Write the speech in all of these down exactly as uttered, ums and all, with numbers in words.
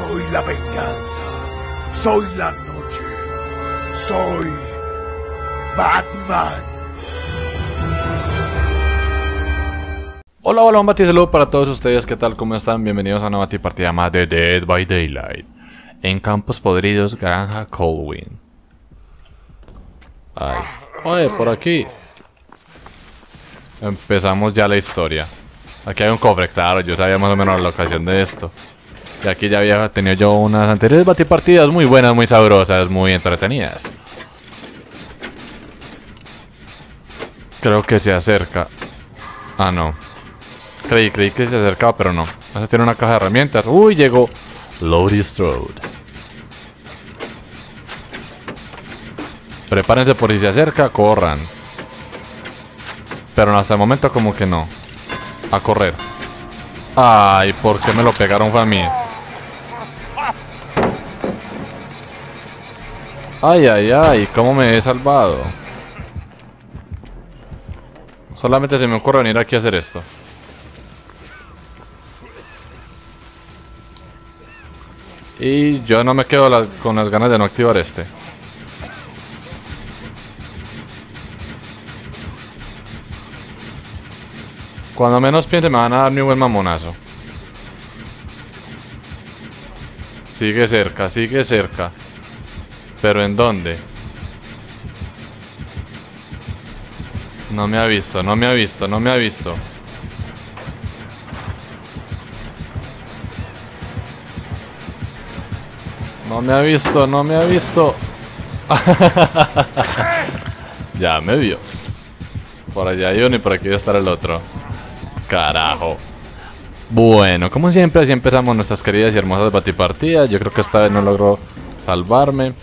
Soy la venganza. Soy la noche. Soy Batman. Hola, hola, un bati saludo para todos ustedes. ¿Qué tal? ¿Cómo están? Bienvenidos a una partida más de Dead by Daylight en Campos Podridos, Granja Colwyn. Ay, oye, por aquí empezamos ya la historia. Aquí hay un cofre, claro, yo sabía más o menos la locación de esto. Y aquí ya había tenido yo unas anteriores batipartidas muy buenas, muy sabrosas, muy entretenidas. Creo que se acerca. Ah, no. Creí, creí que se acercaba, pero no. Ese tiene una caja de herramientas. Uy, llegó Laurie Strode. Prepárense por si se acerca, corran. Pero hasta el momento como que no. A correr. Ay, ¿por qué me lo pegaron fue a mí? Ay, ay, ay, ¿cómo me he salvado? Solamente se me ocurre venir aquí a hacer esto. Y yo no me quedo la, con las ganas de no activar este. Cuando menos piense me van a dar mi buen mamonazo. Sigue cerca, sigue cerca. ¿Pero en dónde? No me ha visto, no me ha visto, no me ha visto. No me ha visto, no me ha visto. Ya me vio. Por allá hay uno y por aquí debe estar el otro. Carajo. Bueno, como siempre, así empezamos nuestras queridas y hermosas batipartidas. Yo creo que esta vez no logró salvarme.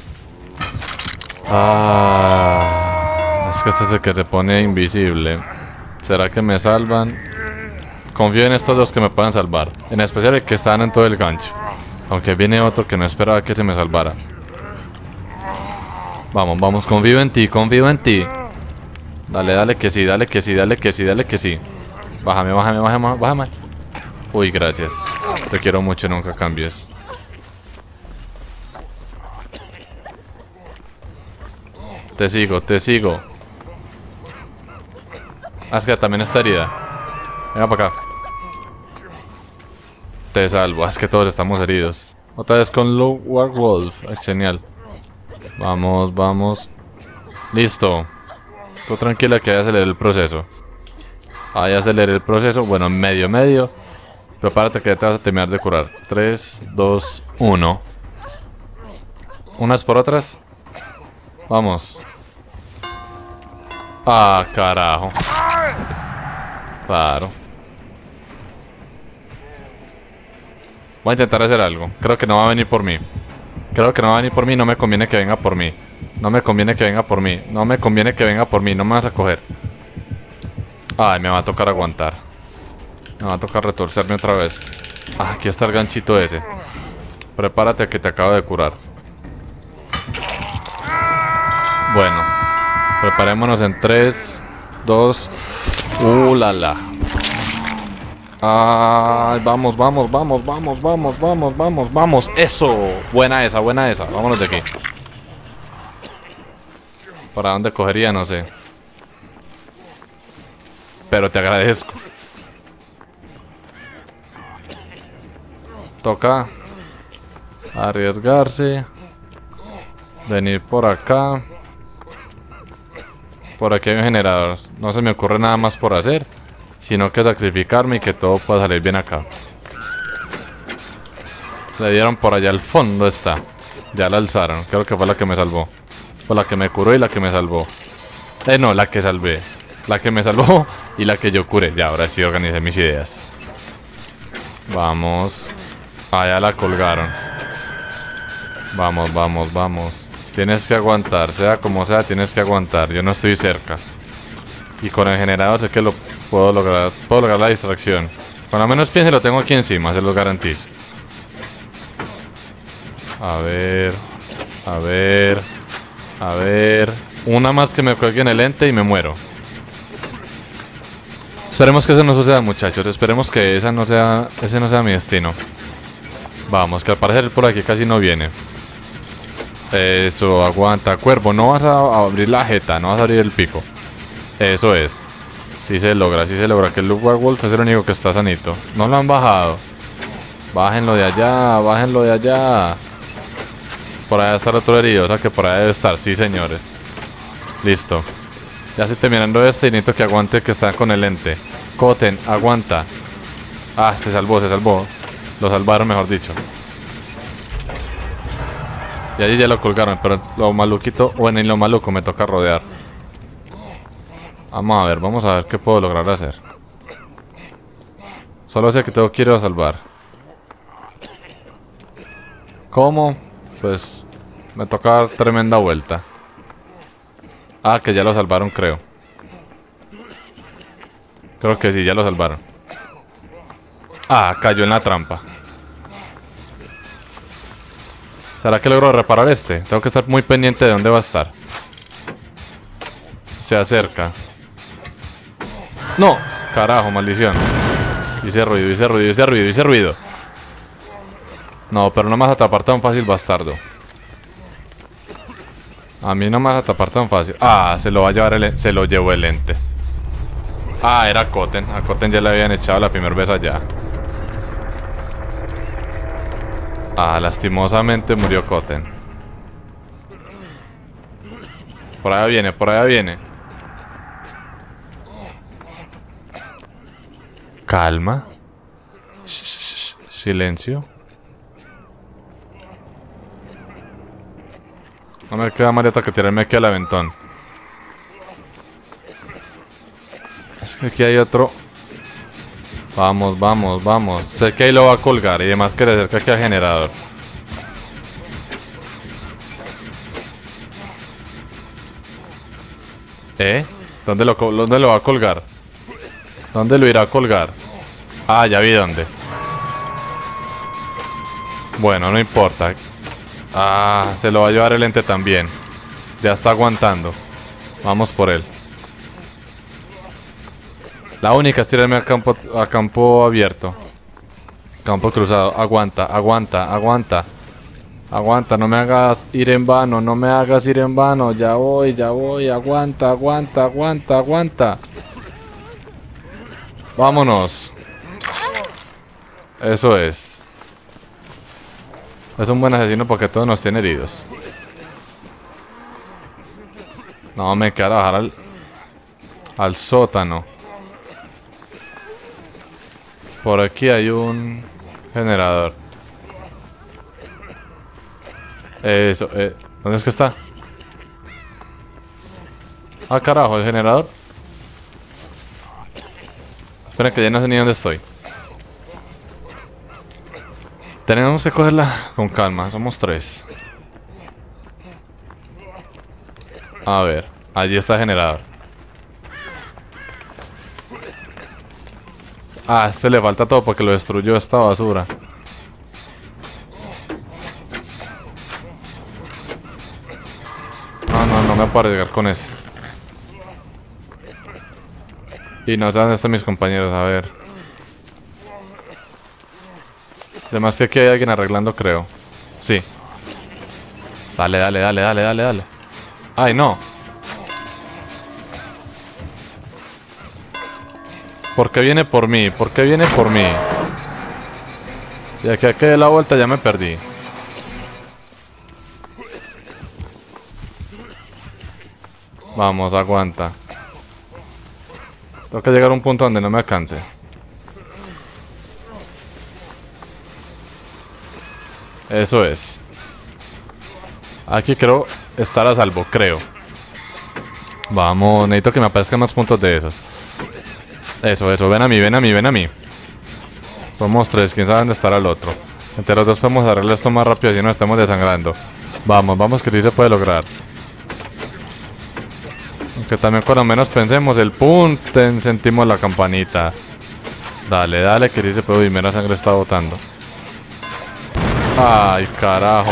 Ah, es que este es el que se pone invisible. ¿Será que me salvan? Confío en estos dos que me puedan salvar. En especial el que están en todo el gancho. Aunque viene otro que no esperaba que se me salvara. Vamos, vamos, confío en ti, confío en ti. Dale, dale que sí, dale que sí, dale que sí, dale que sí. Bájame, bájame, bájame, bájame. Uy, gracias. Te quiero mucho, nunca cambies. Te sigo, te sigo. Ah, es que también está herida. Venga para acá. Te salvo, es que todos estamos heridos. Otra vez con Low Warwolf. Genial. Vamos, vamos. Listo. Tú tranquila que ya aceleré el proceso. Ahí aceleré el proceso. Bueno, medio, medio. Prepárate que ya te vas a terminar de curar. tres, dos, uno. Unas por otras. Vamos. Ah, carajo. Claro. Voy a intentar hacer algo. Creo que no va a venir por mí. Creo que no va a venir por mí. No me conviene que venga por mí. No me conviene que venga por mí. No me conviene que venga por mí. No me vas a coger. Ay, me va a tocar aguantar. Me va a tocar retorcerme otra vez. Ah, aquí está el ganchito ese. Prepárate que te acabo de curar. Bueno. Preparémonos en tres, dos... ¡Uh, la, la! Ay, vamos, vamos, vamos, vamos, vamos, vamos, vamos, vamos. ¡Eso! Buena esa, buena esa. Vámonos de aquí. ¿Para dónde cogería? No sé. Pero te agradezco. Toca arriesgarse. Venir por acá. Por aquí hay un generador. No se me ocurre nada más por hacer, sino que sacrificarme y que todo pueda salir bien acá. Le dieron por allá al fondo está. Ya la alzaron. Creo que fue la que me salvó. Fue la que me curó y la que me salvó. Eh, no, la que salvé. La que me salvó y la que yo curé. Ya, ahora sí organicé mis ideas. Vamos. Allá la colgaron. Vamos, vamos, vamos. Tienes que aguantar, sea como sea, tienes que aguantar. Yo no estoy cerca. Y con el generador sé que lo puedo lograr. Puedo lograr la distracción. Cuando menos piense lo tengo aquí encima, se lo garantizo. A ver. A ver. A ver. Una más que me cuelgue en el ente y me muero. Esperemos que eso no suceda, muchachos. Esperemos que esa no sea, ese no sea mi destino. Vamos, que al parecer por aquí casi no viene. Eso, aguanta. Cuervo, no vas a abrir la jeta, no vas a abrir el pico. Eso es. Sí se logra, sí se logra. Que el Werewolf es el único que está sanito. No lo han bajado. Bájenlo de allá, bájenlo de allá. Por allá está el otro herido, o sea que por allá debe estar, sí señores. Listo. Ya estoy terminando este y necesito que aguante que está con el ente. Coten, aguanta. Ah, se salvó, se salvó. Lo salvaron, mejor dicho. Y allí ya lo colgaron, pero lo maluquito, bueno, y lo maluco me toca rodear. Vamos a ver, vamos a ver qué puedo lograr hacer. Solo sé que tengo que ir a salvar. ¿Cómo? Pues me toca dar tremenda vuelta. Ah, que ya lo salvaron, creo. Creo que sí, ya lo salvaron. Ah, cayó en la trampa. ¿Será que logro reparar este? Tengo que estar muy pendiente de dónde va a estar. Se acerca. ¡No! Carajo, maldición. Hice ruido, hice ruido, hice ruido, hice ruido. No, pero no me vas a atrapar tan fácil, bastardo. A mí no me vas a atrapar tan fácil. Ah, se lo va a llevar el... Se lo llevó el ente. Ah, era Coten. A Coten ya le habían echado la primera vez allá. Ah, lastimosamente murió Coten. Por allá viene, por allá viene. Calma. Shh, shh, shh. Silencio. No me queda más que tirarme aquí al aventón. Es que aquí hay otro. Vamos, vamos, vamos. Sé que ahí lo va a colgar y además que le acerca aquí al generador. ¿Eh? ¿Dónde lo, ¿Dónde lo va a colgar? ¿Dónde lo irá a colgar? Ah, ya vi dónde. Bueno, no importa. Ah, se lo va a llevar el ente también. Ya está aguantando. Vamos por él. La única es tirarme a campo, a campo abierto. Campo cruzado. Aguanta, aguanta, aguanta. Aguanta, no me hagas ir en vano. No me hagas ir en vano. Ya voy, ya voy. Aguanta, aguanta, aguanta, aguanta. Vámonos. Eso es. Es un buen asesino porque todos nos tienen heridos. No, me queda bajar al, al sótano. Por aquí hay un generador. Eso, eh, ¿dónde es que está? Ah, carajo, el generador. Esperen que ya no sé ni dónde estoy. Tenemos que cogerla con calma, somos tres. A ver, allí está el generador. Ah, a este le falta todo porque lo destruyó esta basura. No, no, no me puedo arriesgar con ese. Y no sé dónde están mis compañeros, a ver. Además que aquí hay alguien arreglando, creo. Sí. Dale, dale, dale, dale, dale, dale. Ay, no. ¿Por qué viene por mí? ¿Por qué viene por mí? Y aquí que de la vuelta ya me perdí. Vamos, aguanta. Tengo que llegar a un punto donde no me alcance. Eso es. Aquí creo estar a salvo, creo. Vamos, necesito que me aparezcan más puntos de esos. Eso, eso, ven a mí, ven a mí, ven a mí. Somos tres, quién sabe dónde estará el otro. Entre los dos podemos arreglar esto más rápido si no estamos desangrando. Vamos, vamos que sí se puede lograr. Aunque también cuando menos pensemos el punto, sentimos la campanita. Dale, dale que sí se puede. Y mera sangre está botando. Ay, carajo.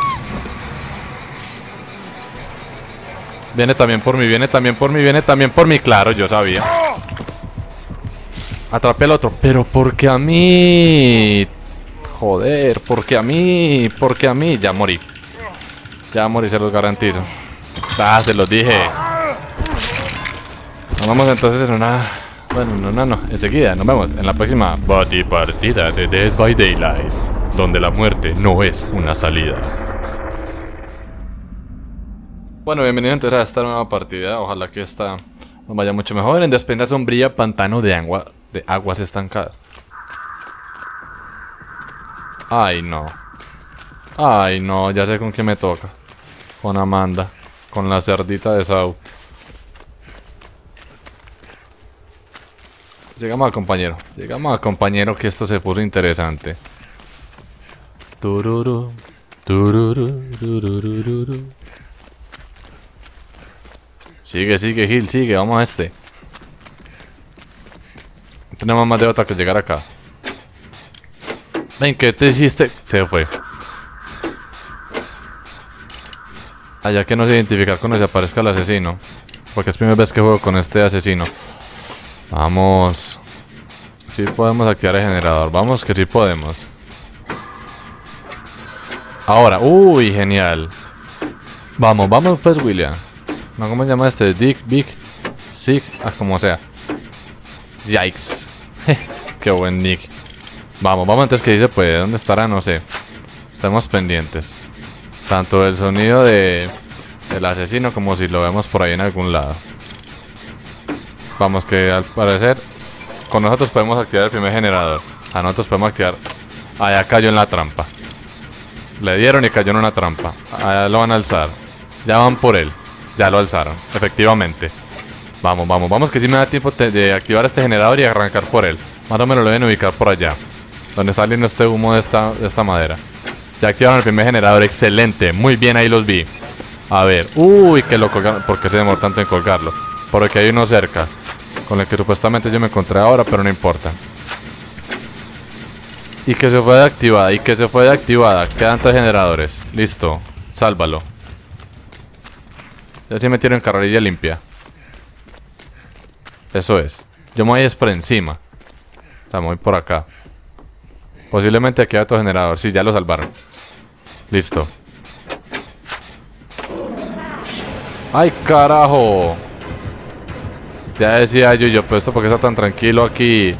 Viene también por mí, viene también por mí, viene también por mí. Claro, yo sabía. Atrapé al otro. Pero porque a mí... Joder, porque a mí, porque a mí. Ya morí. Ya morí, se los garantizo. Ah, se los dije. Nos vemos entonces en una... Bueno, no, no, no, enseguida, nos vemos en la próxima Bati partida de Dead by Daylight, donde la muerte no es una salida. Bueno, bienvenido entonces a esta nueva partida, ojalá que esta nos vaya mucho mejor. En Despensa Sombría, pantano de agua, de aguas estancadas. Ay, no. Ay, no, ya sé con quién me toca. Con Amanda, con la cerdita de Sau. Llegamos al compañero, llegamos al compañero que esto se puso interesante. Tururu, tururu, tururu. Sigue, sigue, Gil, sigue, vamos a este. No tenemos más de otra que llegar acá. Ven, ¿qué te hiciste? Se fue. Allá que no sé identificar cuando se aparezca el asesino. Porque es primera vez que juego con este asesino. Vamos. Sí podemos activar el generador. Vamos que sí podemos. Ahora. Uy, genial. Vamos, vamos pues, William. No, ¿cómo se llama este? Dick, Big, Sig, ah, como sea. Yikes. Qué buen nick. Vamos, vamos entonces que dice pues. ¿Dónde estará? No sé. Estamos pendientes. Tanto del sonido de del asesino como si lo vemos por ahí en algún lado. Vamos, que al parecer con nosotros podemos activar el primer generador. A nosotros podemos activar. Allá cayó en la trampa. Le dieron y cayó en una trampa. Allá lo van a alzar. Ya van por él. Ya lo alzaron, efectivamente. Vamos, vamos, vamos, que si me da tiempo de activar este generador y arrancar por él. Más o menos lo deben ubicar por allá, donde está saliendo este humo de esta, de esta madera. Ya activaron el primer generador, excelente. Muy bien, ahí los vi. A ver, uy, que lo colgaron. ¿Por qué se demoró tanto en colgarlo? Porque hay uno cerca, con el que supuestamente yo me encontré ahora, pero no importa. Y que se fue de activada, y que se fue de activada. Quedan tres generadores. Listo, sálvalo. Ya sí me tiro en carrerilla limpia. Eso es. Yo me voy es por encima. O sea, me voy por acá. Posiblemente aquí hay otro generador. Sí, ya lo salvaron. Listo. ¡Ay, carajo! Ya decía yo, yo, pero esto porque está tan tranquilo aquí.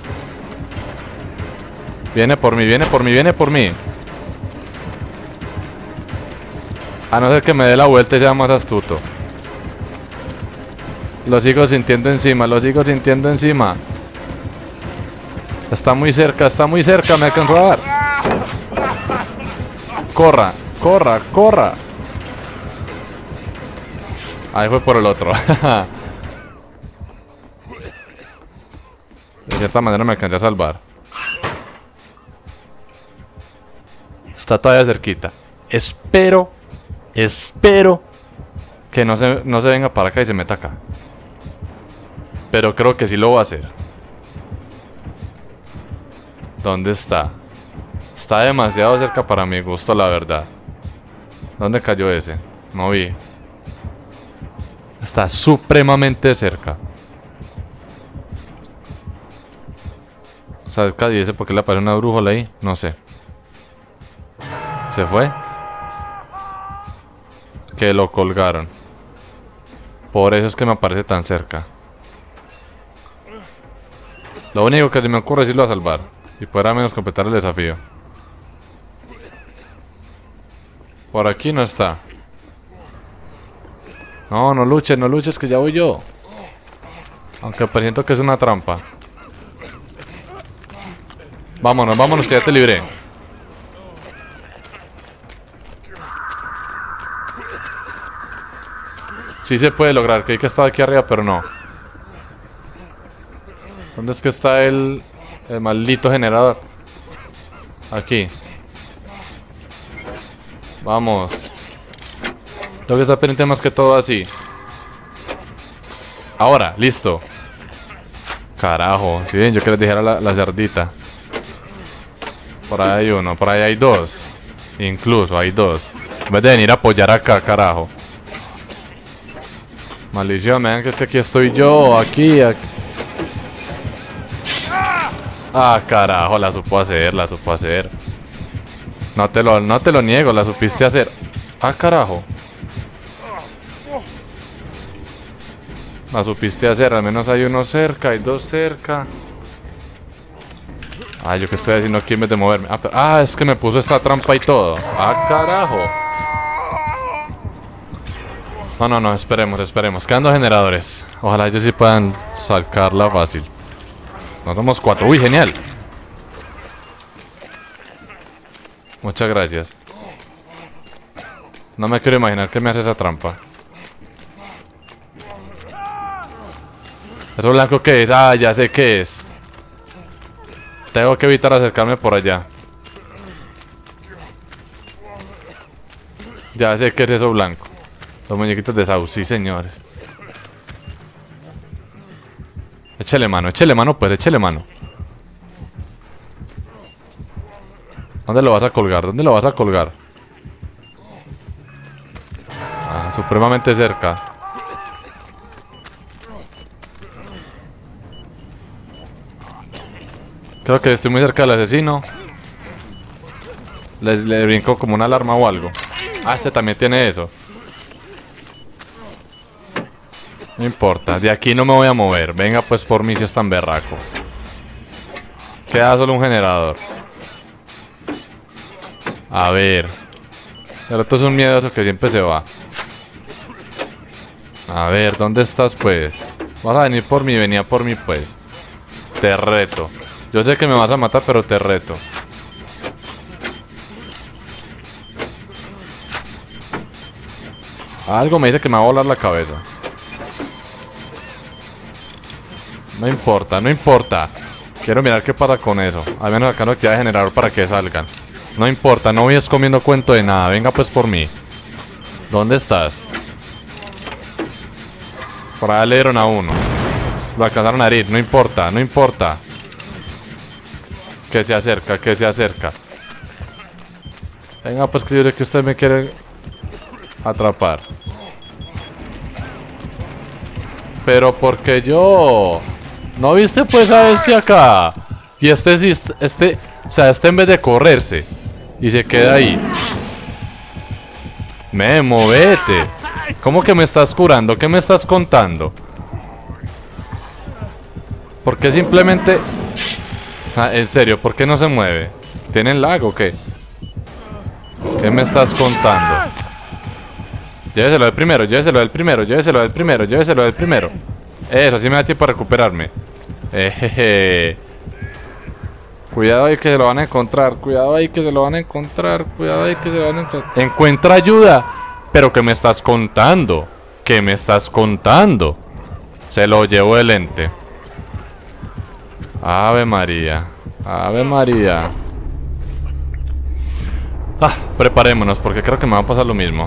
Viene por mí, viene por mí, viene por mí. A no ser que me dé la vuelta y sea más astuto. Lo sigo sintiendo encima, lo sigo sintiendo encima. Está muy cerca, está muy cerca, me alcanzó a dar. Corra, corra, corra. Ahí fue por el otro. De cierta manera me alcancé a salvar. Está todavía cerquita. Espero, espero que no se, no se venga para acá y se meta acá. Pero creo que sí lo va a hacer. ¿Dónde está? Está demasiado cerca para mi gusto, la verdad. ¿Dónde cayó ese? No vi. Está supremamente cerca. O sea, casi ese porque le aparece una brújula ahí. No sé. ¿Se fue? Que lo colgaron. Por eso es que me aparece tan cerca. Lo único que se me ocurre es irlo a salvar y poder al menos completar el desafío. Por aquí no está. No, no luches, no luches, que ya voy yo. Aunque presiento que es una trampa. Vámonos, vámonos, que ya te libré. Sí se puede lograr, creí que estaba aquí arriba, pero no. ¿Dónde es que está el, el maldito generador? Aquí. Vamos. Tengo que estar pendiente más que todo así. Ahora, listo. Carajo, si bien yo que les dijera la, la cerdita. Por ahí hay uno, por ahí hay dos. Incluso hay dos. En vez de venir a apoyar acá, carajo. Maldición, vean que es que aquí estoy yo, aquí, aquí. Ah, carajo, la supo hacer, la supo hacer. No te lo, no te lo niego, la supiste hacer. Ah, carajo. La supiste hacer, al menos hay uno cerca, hay dos cerca. Ah, yo que estoy haciendo aquí en vez de moverme. Ah, pero, ah, es que me puso esta trampa y todo. Ah, carajo. No, no, no, esperemos, esperemos. Quedan dos generadores. Ojalá ellos sí puedan sacarla fácil. Nos damos cuatro. Uy, genial. Muchas gracias. No me quiero imaginar que me hace esa trampa. ¿Eso blanco qué es? Ah, ya sé qué es. Tengo que evitar acercarme por allá. Ya sé qué es eso blanco. Los muñequitos de Saus, sí señores. Échele mano, échele mano pues, échele mano. ¿Dónde lo vas a colgar? ¿Dónde lo vas a colgar? Ah, supremamente cerca. Creo que estoy muy cerca del asesino. Le, le brinco como una alarma o algo. Ah, este también tiene eso. No importa, de aquí no me voy a mover. Venga pues por mí si es tan berraco. Queda solo un generador. A ver. El otro es un miedoso que siempre se va. A ver, ¿dónde estás pues? Vas a venir por mí, venía por mí pues. Te reto. Yo sé que me vas a matar, pero te reto. Algo me dice que me va a volar la cabeza. No importa, no importa. Quiero mirar qué pasa con eso. Al menos acá no actividad de generador para que salgan. No importa, no voy comiendo cuento de nada. Venga pues por mí. ¿Dónde estás? Por allá le dieron a uno. Lo alcanzaron a herir, no importa, no importa. Que se acerca, que se acerca. Venga pues que yo creo que usted me quiere atrapar. Pero porque yo... ¿No viste pues a este acá? Y este sí, este... O sea, este en vez de correrse y se queda ahí. Me, movete. ¿Cómo que me estás curando? ¿Qué me estás contando? ¿Por qué simplemente... Ah, en serio, ¿por qué no se mueve? ¿Tienen lag o qué? ¿Qué me estás contando? Lléveselo del primero, lléveselo del primero, lléveselo del primero, lléveselo del primero. Eso, así me da tiempo a recuperarme. Ejeje. Cuidado ahí que se lo van a encontrar. Cuidado ahí que se lo van a encontrar. Cuidado ahí que se lo van a encontrar. Encuentra ayuda. Pero ¿qué me estás contando? ¿Qué me estás contando? Se lo llevo el ente. Ave María. Ave María. Ah, preparémonos porque creo que me va a pasar lo mismo.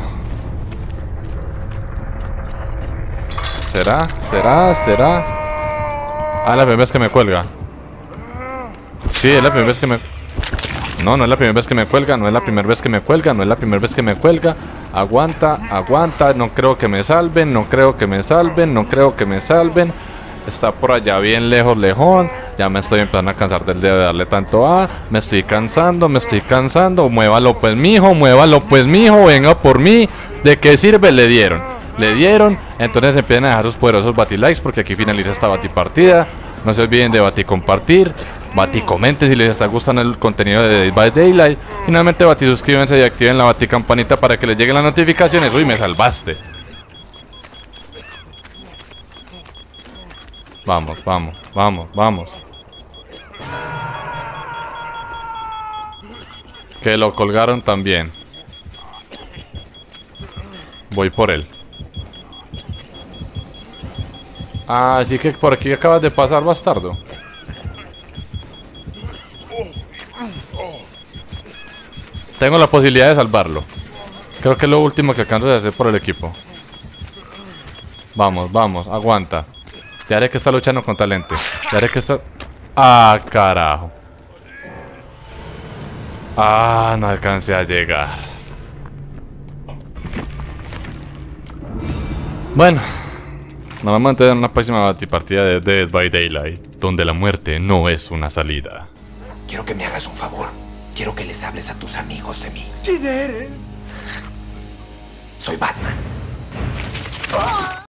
¿Será? ¿Será? ¿Será? Ah, la primera vez que me cuelga. Sí, es la primera vez que me... No, no es la primera vez que me cuelga. No es la primera vez que me cuelga. No es la primera vez que me cuelga. Aguanta, aguanta. No creo que me salven. No creo que me salven. No creo que me salven. Está por allá bien lejos, lejón. Ya me estoy empezando a cansar del dedo de darle tanto A. Me estoy cansando, me estoy cansando. Muévalo pues, mijo. Muévalo pues, mijo. Venga por mí. ¿De qué sirve? Le dieron. Le dieron. Entonces empiezan a dejar sus poderosos batilikes porque aquí finaliza esta batipartida. No se olviden de baticompartir. Baticomente si les está gustando el contenido de Dead by Daylight. Finalmente batisuscríbanse y activen la baticampanita para que les lleguen las notificaciones. Uy, me salvaste. Vamos, vamos, vamos, vamos. Que lo colgaron también. Voy por él. Ah, así que por aquí acabas de pasar, bastardo. Tengo la posibilidad de salvarlo. Creo que es lo último que alcanzo de hacer por el equipo. Vamos, vamos, aguanta. Ya haré que está luchando con talento. Ya haré que está... Ah, carajo. Ah, no alcancé a llegar. Bueno, nos vamos a entrar en una próxima partida de Dead by Daylight, donde la muerte no es una salida. Quiero que me hagas un favor. Quiero que les hables a tus amigos de mí. ¿Quién eres? Soy Batman.